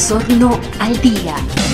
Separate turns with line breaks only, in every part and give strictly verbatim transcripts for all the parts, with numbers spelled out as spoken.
Osorno al día.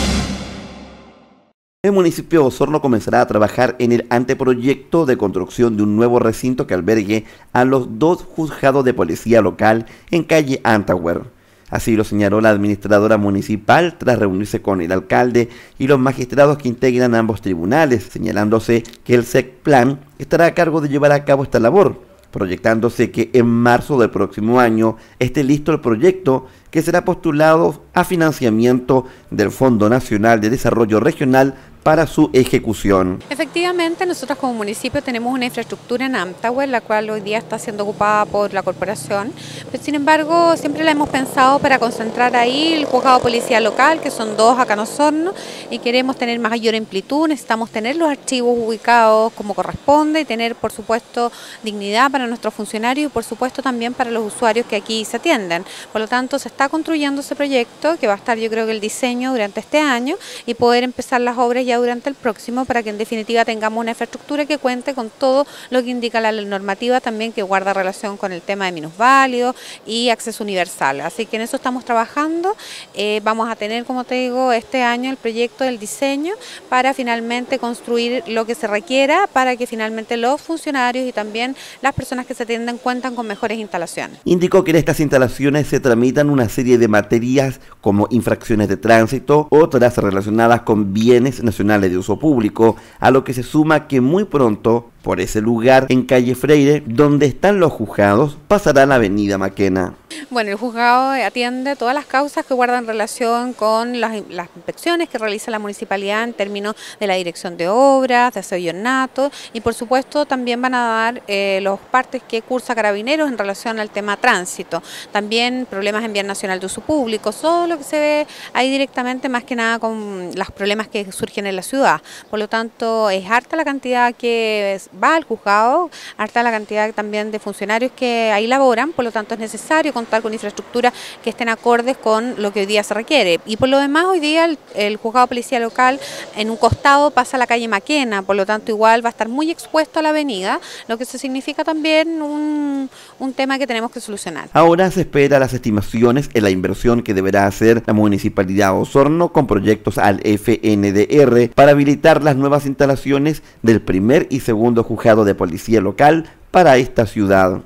El municipio de Osorno comenzará a trabajar en el anteproyecto de construcción de un nuevo recinto que albergue a los dos juzgados de policía local en calle Antauer. Así lo señaló la administradora municipal tras reunirse con el alcalde y los magistrados que integran ambos tribunales, señalándose que el SECPLAN estará a cargo de llevar a cabo esta labor, proyectándose que en marzo del próximo año esté listo el proyecto que será postulado a financiamiento del Fondo Nacional de Desarrollo Regional para su ejecución.
Efectivamente, nosotros como municipio tenemos una infraestructura en Antauer, la cual hoy día está siendo ocupada por la corporación, pero sin embargo siempre la hemos pensado para concentrar ahí el juzgado de policía local, que son dos acá en Osorno, y queremos tener mayor amplitud, necesitamos tener los archivos ubicados como corresponde y tener por supuesto dignidad para nuestros funcionarios y por supuesto también para los usuarios que aquí se atienden. Por lo tanto se está construyendo ese proyecto que va a estar yo creo que el diseño durante este año y poder empezar las obras ya durante el próximo para que en definitiva tengamos una infraestructura que cuente con todo lo que indica la normativa también que guarda relación con el tema de minusválidos y acceso universal. Así que en eso estamos trabajando, eh, vamos a tener como te digo este año el proyecto del diseño para finalmente construir lo que se requiera para que finalmente los funcionarios y también las personas que se atienden cuentan con mejores instalaciones.
Indicó que en estas instalaciones se tramitan una serie de materias como infracciones de tránsito, otras relacionadas con bienes nacionales de uso público, a lo que se suma que muy pronto por ese lugar en calle Freire, donde están los juzgados, pasará la avenida Maquena.
Bueno, el juzgado atiende todas las causas que guardan relación con las, las inspecciones que realiza la municipalidad en términos de la dirección de obras, de aseo y ornato, y por supuesto también van a dar eh, los partes que cursa Carabineros en relación al tema tránsito, también problemas en bien nacional de uso público, todo lo que se ve ahí directamente más que nada con los problemas que surgen en la ciudad. Por lo tanto, es harta la cantidad que va al juzgado, harta la cantidad también de funcionarios que ahí laboran, por lo tanto es necesario contar con infraestructura que estén acordes con lo que hoy día se requiere. Y por lo demás, hoy día el, el juzgado de policía local en un costado pasa a la calle Maquena, por lo tanto igual va a estar muy expuesto a la avenida, lo que se significa también un, un tema que tenemos que solucionar.
Ahora se espera las estimaciones en la inversión que deberá hacer la Municipalidad de Osorno con proyectos al F N D R para habilitar las nuevas instalaciones del primer y segundo juzgado de policía local para esta ciudad.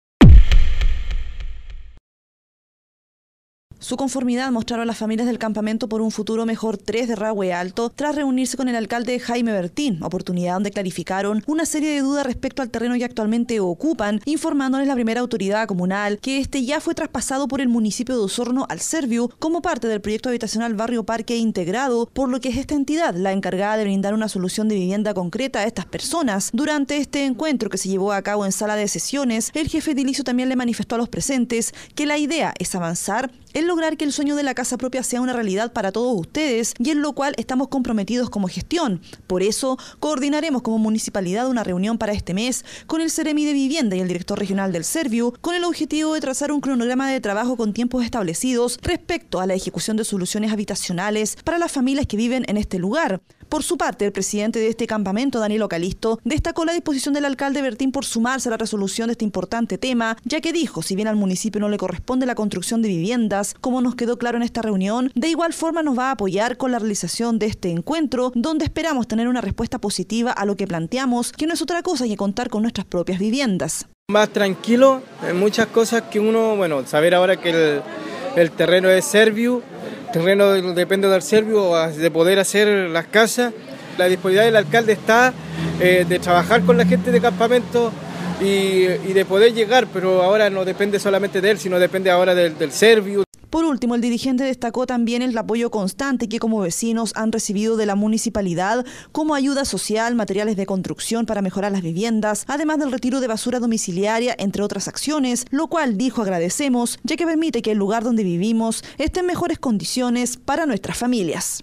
Su conformidad mostraron las familias del campamento por un futuro mejor tres de Rahue Alto tras reunirse con el alcalde Jaime Bertín, oportunidad donde clarificaron una serie de dudas respecto al terreno que actualmente ocupan, informándoles la primera autoridad comunal que este ya fue traspasado por el municipio de Osorno al Serviu como parte del proyecto habitacional Barrio Parque integrado, por lo que es esta entidad la encargada de brindar una solución de vivienda concreta a estas personas. Durante este encuentro que se llevó a cabo en sala de sesiones, el jefe edilicio también le manifestó a los presentes que la idea es avanzar en lograr que el sueño de la casa propia sea una realidad para todos ustedes y en lo cual estamos comprometidos como gestión. Por eso, coordinaremos como municipalidad una reunión para este mes con el Seremi de Vivienda y el director regional del Serviu con el objetivo de trazar un cronograma de trabajo con tiempos establecidos respecto a la ejecución de soluciones habitacionales para las familias que viven en este lugar. Por su parte, el presidente de este campamento, Daniel Ocalisto, destacó la disposición del alcalde Bertín por sumarse a la resolución de este importante tema, ya que dijo, si bien al municipio no le corresponde la construcción de viviendas, como nos quedó claro en esta reunión, de igual forma nos va a apoyar con la realización de este encuentro, donde esperamos tener una respuesta positiva a lo que planteamos, que no es otra cosa que contar con nuestras propias viviendas.
Más tranquilo, en muchas cosas que uno, bueno, saber ahora que el, el terreno es Serviu, terreno depende del Serviu de poder hacer las casas. La disponibilidad del alcalde está eh, de trabajar con la gente de campamento y, y de poder llegar, pero ahora no depende solamente de él, sino depende ahora del, del Serviu.
Por último, el dirigente destacó también el apoyo constante que como vecinos han recibido de la municipalidad como ayuda social, materiales de construcción para mejorar las viviendas, además del retiro de basura domiciliaria, entre otras acciones, lo cual, dijo, agradecemos, ya que permite que el lugar donde vivimos esté en mejores condiciones para nuestras familias.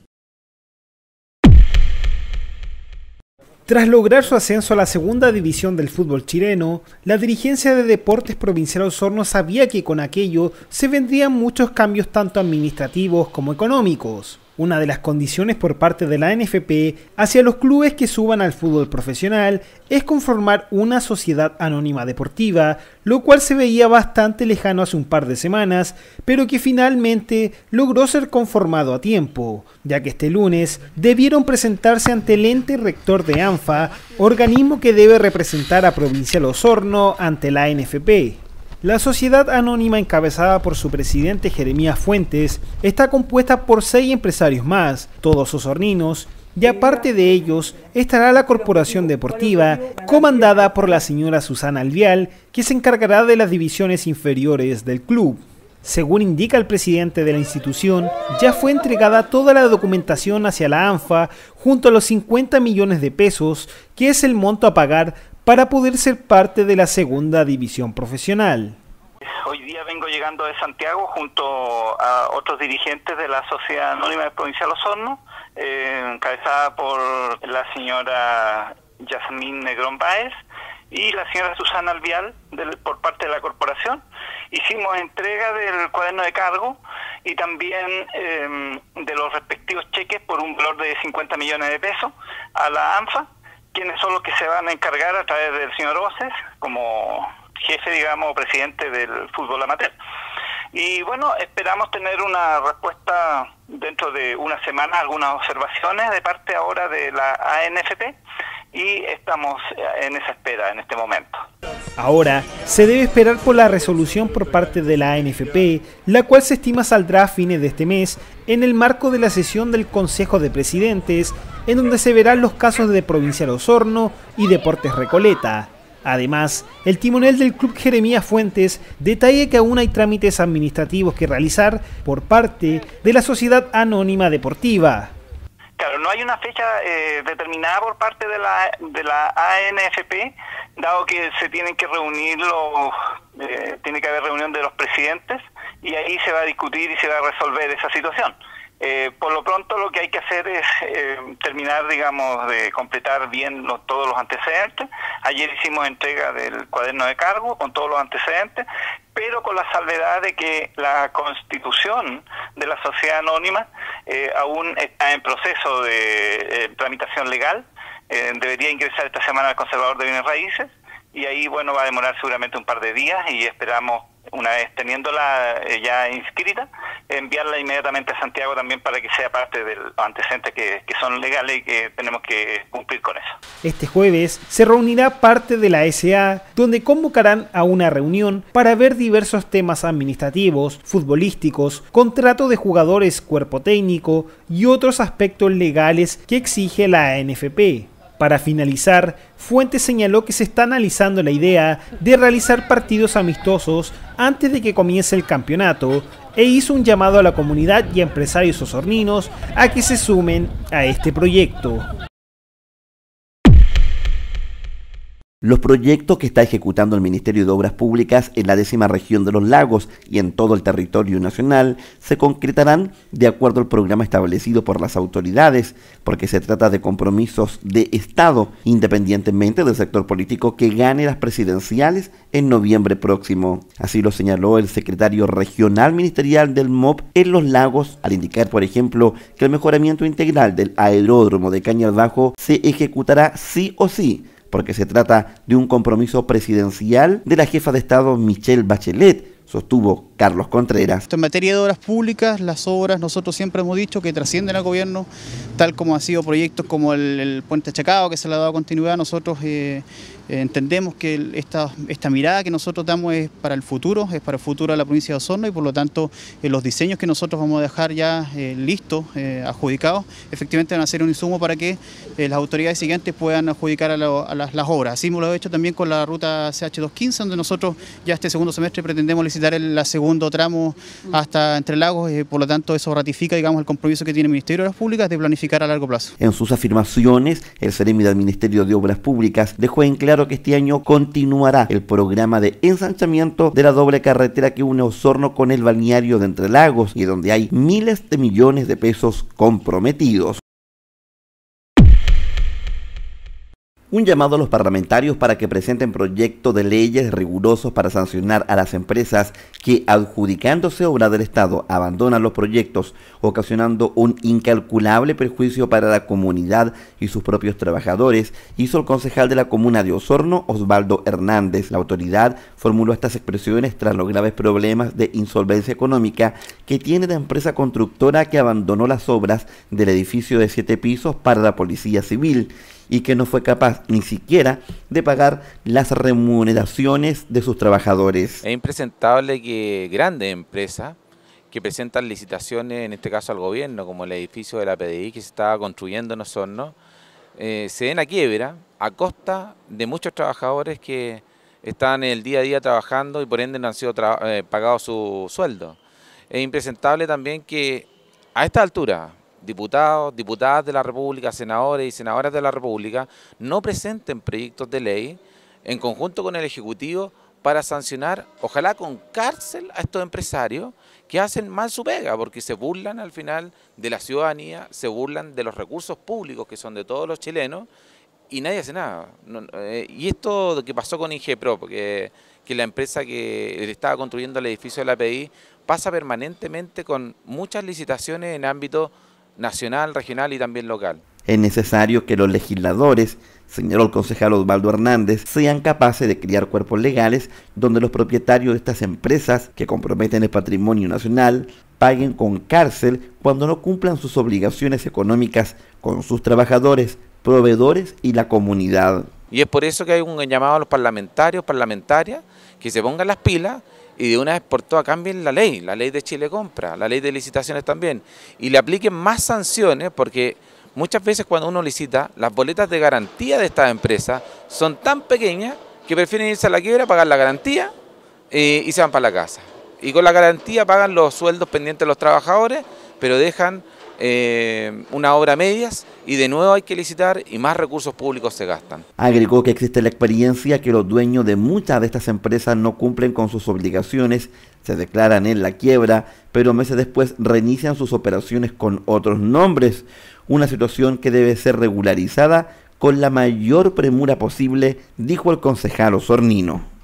Tras lograr su ascenso a la segunda división del fútbol chileno, la dirigencia de Deportes Provincial Osorno sabía que con aquello se vendrían muchos cambios tanto administrativos como económicos. Una de las condiciones por parte de la A N F P hacia los clubes que suban al fútbol profesional es conformar una sociedad anónima deportiva, lo cual se veía bastante lejano hace un par de semanas, pero que finalmente logró ser conformado a tiempo, ya que este lunes debieron presentarse ante el ente rector de ANFA, organismo que debe representar a Provincial Osorno ante la A N F P. La sociedad anónima encabezada por su presidente Jeremías Fuentes está compuesta por seis empresarios más, todos osorninos, y aparte de ellos estará la corporación deportiva comandada por la señora Susana Alvial, que se encargará de las divisiones inferiores del club. Según indica el presidente de la institución, ya fue entregada toda la documentación hacia la ANFA junto a los cincuenta millones de pesos, que es el monto a pagar para poder ser parte de la segunda división profesional.
Hoy día vengo llegando de Santiago junto a otros dirigentes de la Sociedad Anónima del Provincial Osorno, eh, encabezada por la señora Yasmín Negrón Báez y la señora Susana Alvial del, por parte de la corporación. Hicimos entrega del cuaderno de cargo y también eh, de los respectivos cheques por un valor de cincuenta millones de pesos a la ANFA, quienes son los que se van a encargar a través del señor Oces como jefe, digamos, presidente del fútbol amateur. Y bueno, esperamos tener una respuesta dentro de una semana, algunas observaciones de parte ahora de la A N F P, y estamos en esa espera en este momento.
Ahora se debe esperar por la resolución por parte de la A N F P, la cual se estima saldrá a fines de este mes en el marco de la sesión del Consejo de Presidentes, en donde se verán los casos de Provincial Osorno y Deportes Recoleta. Además, el timonel del club Jeremías Fuentes detalla que aún hay trámites administrativos que realizar por parte de la Sociedad Anónima Deportiva.
Claro, no hay una fecha eh, determinada por parte de la, de la A N F P, dado que se tienen que reunir los, eh, tiene que haber reunión de los presidentes y ahí se va a discutir y se va a resolver esa situación. Eh, por lo pronto lo que hay que hacer es eh, terminar, digamos, de completar bien los, todos los antecedentes. Ayer hicimos entrega del cuaderno de cargo con todos los antecedentes, pero con la salvedad de que la constitución de la sociedad anónima eh, aún está en proceso de eh, tramitación legal. Eh, debería ingresar esta semana al conservador de bienes raíces y ahí, bueno, va a demorar seguramente un par de días y esperamos, una vez teniéndola eh, ya inscrita, enviarla inmediatamente a Santiago también para que sea parte de los antecedentes que, que son legales y que tenemos que cumplir con eso.
Este jueves se reunirá parte de la S A, donde convocarán a una reunión para ver diversos temas administrativos, futbolísticos, contrato de jugadores, cuerpo técnico y otros aspectos legales que exige la A N F P. Para finalizar, Fuentes señaló que se está analizando la idea de realizar partidos amistosos antes de que comience el campeonato e hizo un llamado a la comunidad y a empresarios osorninos a que se sumen a este proyecto.
Los proyectos que está ejecutando el Ministerio de Obras Públicas en la décima región de los lagos y en todo el territorio nacional se concretarán de acuerdo al programa establecido por las autoridades, porque se trata de compromisos de Estado, independientemente del sector político que gane las presidenciales en noviembre próximo. Así lo señaló el secretario regional ministerial del M O P en los lagos, al indicar, por ejemplo, que el mejoramiento integral del aeródromo de Cañalbajo se ejecutará sí o sí, porque se trata de un compromiso presidencial de la jefa de Estado Michelle Bachelet, sostuvo Carlos Contreras.
En materia de obras públicas, las obras nosotros siempre hemos dicho que trascienden al gobierno, tal como han sido proyectos como el, el Puente Chacao, que se le ha dado continuidad. Nosotros eh, eh, entendemos que esta, esta mirada que nosotros damos es para el futuro, es para el futuro de la provincia de Osorno y por lo tanto eh, los diseños que nosotros vamos a dejar ya eh, listos, eh, adjudicados, efectivamente van a ser un insumo para que eh, las autoridades siguientes puedan adjudicar a, lo, a las, las obras. Así lo hemos hecho también con la ruta C H doscientos quince, donde nosotros ya este segundo semestre pretendemos licitar el la segundo tramo hasta Entre Lagos, eh, por lo tanto eso ratifica, digamos, el compromiso que tiene el Ministerio de Obras Públicas de planificar a largo plazo.
En sus afirmaciones, el Seremi del Ministerio de Obras Públicas dejó en claro que este año continuará el programa de ensanchamiento de la doble carretera que une Osorno con el balneario de Entre Lagos y donde hay miles de millones de pesos comprometidos. Un llamado a los parlamentarios para que presenten proyectos de leyes rigurosos para sancionar a las empresas que, adjudicándose obra del Estado, abandonan los proyectos, ocasionando un incalculable perjuicio para la comunidad y sus propios trabajadores, hizo el concejal de la comuna de Osorno, Osvaldo Hernández. La autoridad formuló estas expresiones tras los graves problemas de insolvencia económica que tiene la empresa constructora que abandonó las obras del edificio de siete pisos para la Policía Civil y que no fue capaz ni siquiera de pagar las remuneraciones de sus trabajadores.
Es impresentable que grandes empresas que presentan licitaciones, en este caso al gobierno, como el edificio de la P D I que se estaba construyendo en Osorno, eh, se den a quiebra a costa de muchos trabajadores que están en el día a día trabajando y por ende no han sido eh, pagados su sueldo. Es impresentable también que a esta altura diputados, diputadas de la República, senadores y senadoras de la República no presenten proyectos de ley en conjunto con el Ejecutivo para sancionar, ojalá con cárcel, a estos empresarios que hacen mal su pega, porque se burlan al final de la ciudadanía, se burlan de los recursos públicos que son de todos los chilenos y nadie hace nada. No, eh, y esto que pasó con Ingepro, porque que la empresa que estaba construyendo el edificio de la P D I pasa permanentemente con muchas licitaciones en ámbito nacional, regional y también local.
Es necesario que los legisladores, señaló el concejal Osvaldo Hernández, sean capaces de crear cuerpos legales donde los propietarios de estas empresas que comprometen el patrimonio nacional paguen con cárcel cuando no cumplan sus obligaciones económicas con sus trabajadores, proveedores y la comunidad.
Y es por eso que hay un llamado a los parlamentarios, parlamentarias, que se pongan las pilas y de una vez por todas cambien la ley, la ley de Chile Compra, la ley de licitaciones también, y le apliquen más sanciones, porque muchas veces cuando uno licita, las boletas de garantía de estas empresas son tan pequeñas que prefieren irse a la quiebra, pagar la garantía eh, y se van para la casa. Y con la garantía pagan los sueldos pendientes de los trabajadores, pero dejan eh, una obra a medias y de nuevo hay que licitar y más recursos públicos se gastan.
Agregó que existe la experiencia que los dueños de muchas de estas empresas no cumplen con sus obligaciones, se declaran en la quiebra, pero meses después reinician sus operaciones con otros nombres, una situación que debe ser regularizada con la mayor premura posible, dijo el concejal osornino.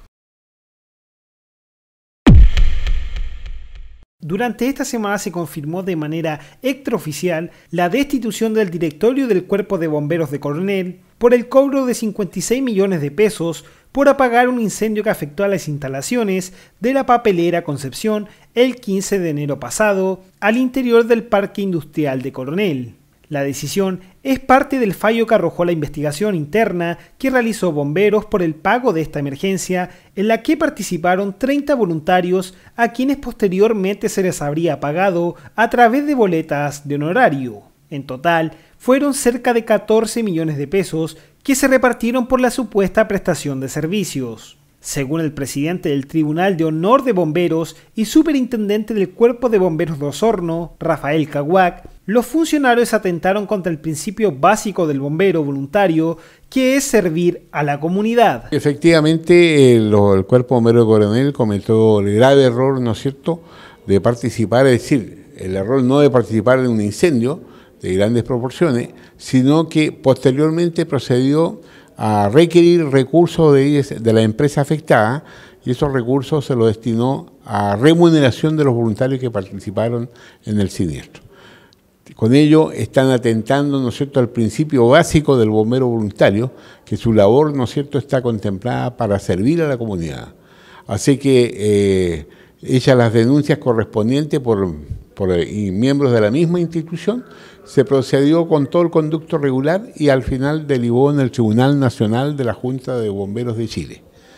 Durante esta semana se confirmó de manera extraoficial la destitución del directorio del Cuerpo de Bomberos de Coronel por el cobro de cincuenta y seis millones de pesos por apagar un incendio que afectó a las instalaciones de la papelera Concepción el quince de enero pasado al interior del Parque Industrial de Coronel. La decisión es parte del fallo que arrojó la investigación interna que realizó Bomberos por el pago de esta emergencia, en la que participaron treinta voluntarios a quienes posteriormente se les habría pagado a través de boletas de honorario. En total, fueron cerca de catorce millones de pesos que se repartieron por la supuesta prestación de servicios. Según el presidente del Tribunal de Honor de Bomberos y superintendente del Cuerpo de Bomberos de Osorno, Rafael Caguac, los funcionarios atentaron contra el principio básico del bombero voluntario, que es servir a la comunidad.
Efectivamente, el, el Cuerpo Bombero de Coronel cometió el grave error, ¿no es cierto?, de participar, es decir, el error no de participar en un incendio de grandes proporciones, sino que posteriormente procedió a requerir recursos de, de la empresa afectada y esos recursos se los destinó a remuneración de los voluntarios que participaron en el siniestro. Con ello están atentando, ¿no es cierto?, al principio básico del bombero voluntario, que su labor, ¿no es cierto?, está contemplada para servir a la comunidad. Así que eh, hechas las denuncias correspondientes por, por y miembros de la misma institución, se procedió con todo el conducto regular y al final derivó en el Tribunal Nacional de la Junta de Bomberos de Chile.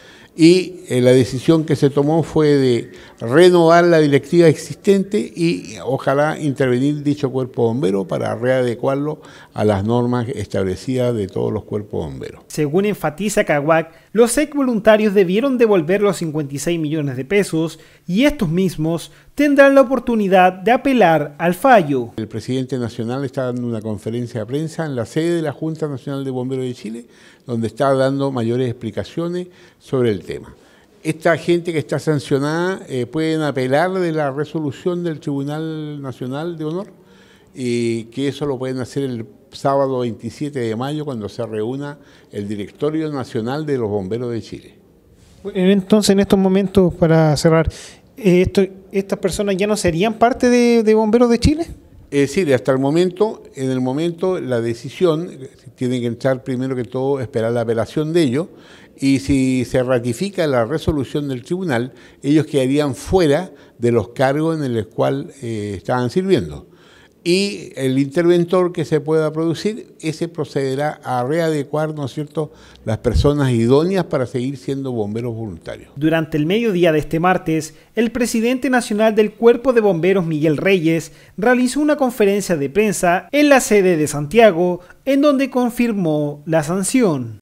Y eh, la decisión que se tomó fue de renovar la directiva existente y ojalá intervenir dicho cuerpo bombero para readecuarlo a las normas establecidas de todos los cuerpos bomberos.
Según enfatiza Caguac, los ex voluntarios debieron devolver los cincuenta y seis millones de pesos y estos mismos tendrán la oportunidad de apelar al fallo.
El presidente nacional está dando una conferencia de prensa en la sede de la Junta Nacional de Bomberos de Chile, donde está dando mayores explicaciones sobre el tema. Esta gente que está sancionada eh, pueden apelar de la resolución del Tribunal Nacional de Honor y que eso lo pueden hacer el sábado veintisiete de mayo cuando se reúna el Directorio Nacional de los Bomberos de Chile.
Entonces, en estos momentos, para cerrar, esto, ¿estas personas ya no serían parte de, de Bomberos de Chile?
Es decir, hasta el momento, en el momento la decisión, tiene que entrar primero que todo, esperar la apelación de ellos, y si se ratifica la resolución del tribunal, ellos quedarían fuera de los cargos en los cuales eh, estaban sirviendo. Y el interventor que se pueda producir, ese procederá a readecuar, ¿no es cierto?, las personas idóneas para seguir siendo bomberos voluntarios.
Durante el mediodía de este martes, el presidente nacional del Cuerpo de Bomberos, Miguel Reyes, realizó una conferencia de prensa en la sede de Santiago, en donde confirmó la sanción.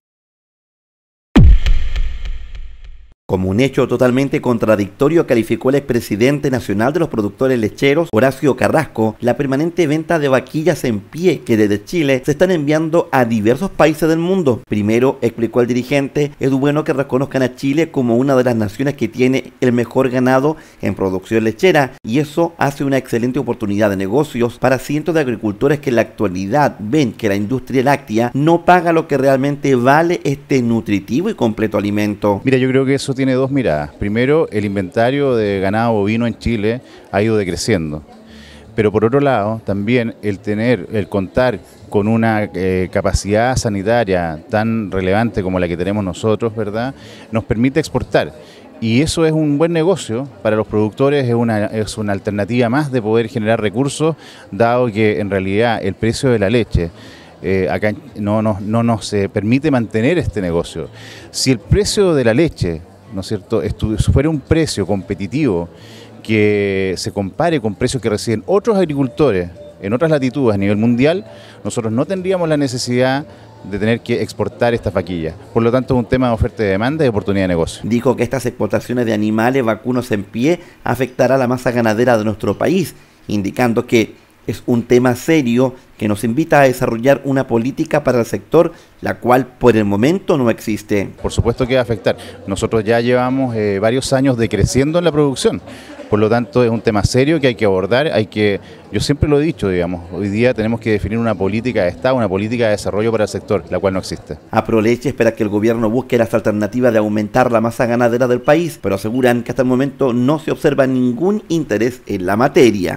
Como un hecho totalmente contradictorio, calificó el expresidente nacional de los productores lecheros, Horacio Carrasco, la permanente venta de vaquillas en pie que desde Chile se están enviando a diversos países del mundo. Primero, explicó el dirigente, es bueno que reconozcan a Chile como una de las naciones que tiene el mejor ganado en producción lechera, y eso hace una excelente oportunidad de negocios para cientos de agricultores que en la actualidad ven que la industria láctea no paga lo que realmente vale este nutritivo y completo alimento.
Mira, yo creo que eso tiene dos miradas. Primero, el inventario de ganado bovino en Chile ha ido decreciendo. Pero por otro lado, también el tener, el contar con una eh, capacidad sanitaria tan relevante como la que tenemos nosotros, ¿verdad?, nos permite exportar. Y eso es un buen negocio para los productores, es una, es una alternativa más de poder generar recursos, dado que en realidad el precio de la leche Eh, acá no, no, no nos eh, permite mantener este negocio. Si el precio de la leche, ¿no es cierto?, fuera un precio competitivo que se compare con precios que reciben otros agricultores en otras latitudes a nivel mundial, nosotros no tendríamos la necesidad de tener que exportar estas vaquillas. Por lo tanto, es un tema de oferta y demanda y de oportunidad de negocio.
Dijo que estas exportaciones de animales vacunos en pie afectará a la masa ganadera de nuestro país, indicando que es un tema serio que nos invita a desarrollar una política para el sector, la cual por el momento no existe.
Por supuesto que va a afectar. Nosotros ya llevamos eh, varios años decreciendo en la producción. Por lo tanto, es un tema serio que hay que abordar. Hay que, yo siempre lo he dicho, digamos, hoy día tenemos que definir una política de Estado, una política de desarrollo para el sector, la cual no existe.
Aproleche espera que el gobierno busque las alternativas de aumentar la masa ganadera del país, pero aseguran que hasta el momento no se observa ningún interés en la materia.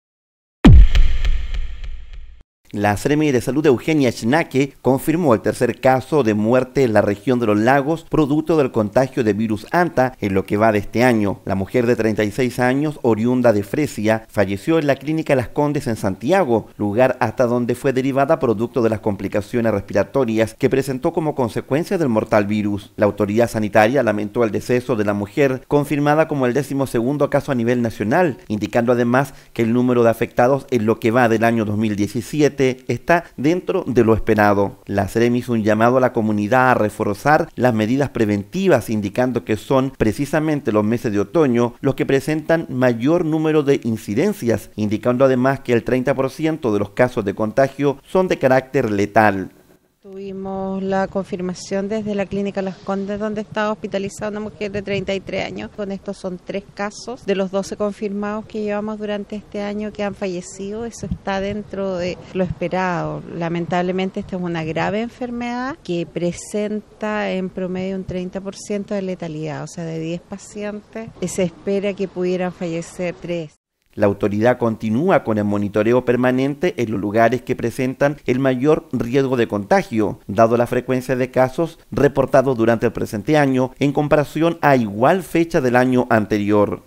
La Seremi de Salud Eugenia Schnake confirmó el tercer caso de muerte en la región de los lagos producto del contagio de virus Anta en lo que va de este año. La mujer de treinta y seis años, oriunda de Fresia, falleció en la clínica Las Condes en Santiago, lugar hasta donde fue derivada producto de las complicaciones respiratorias que presentó como consecuencia del mortal virus. La autoridad sanitaria lamentó el deceso de la mujer, confirmada como el décimo segundo caso a nivel nacional, indicando además que el número de afectados en lo que va del año dos mil diecisiete está dentro de lo esperado. La Seremi hizo un llamado a la comunidad a reforzar las medidas preventivas, indicando que son precisamente los meses de otoño los que presentan mayor número de incidencias, indicando además que el treinta por ciento de los casos de contagio son de carácter letal.
Tuvimos la confirmación desde la clínica Las Condes, donde estaba hospitalizada una mujer de treinta y tres años. Con estos son tres casos de los doce confirmados que llevamos durante este año que han fallecido. Eso está dentro de lo esperado. Lamentablemente esta es una grave enfermedad que presenta en promedio un treinta por ciento de letalidad, o sea, de diez pacientes se espera que pudieran fallecer tres.
La autoridad continúa con el monitoreo permanente en los lugares que presentan el mayor riesgo de contagio, dado la frecuencia de casos reportados durante el presente año en comparación a igual fecha del año anterior.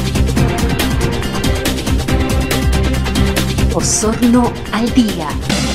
Osorno al día.